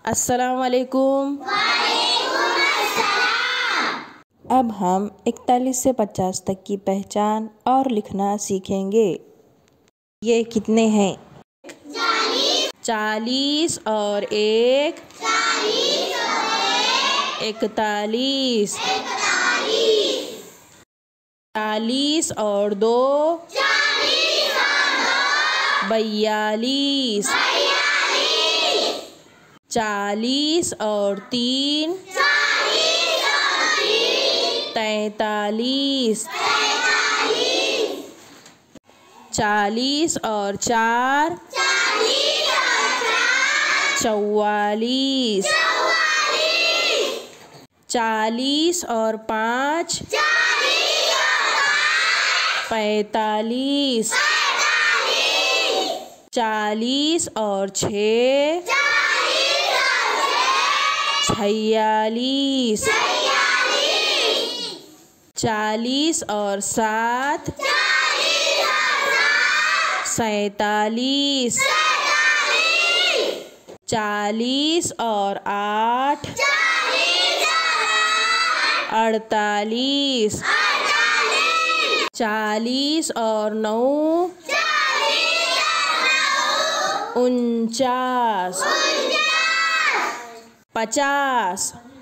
अस्सलाम वालेकुम। अब हम 41 से 50 तक की पहचान और लिखना सीखेंगे। ये कितने हैं? 40 और 1 41। 40 और 2 42। 40 और 3 43। 40 और 4 44। 40 और 5 45। 40 और 6 46। 40 और 7 47। 40 और 8 48। 40 और 9 49। 50।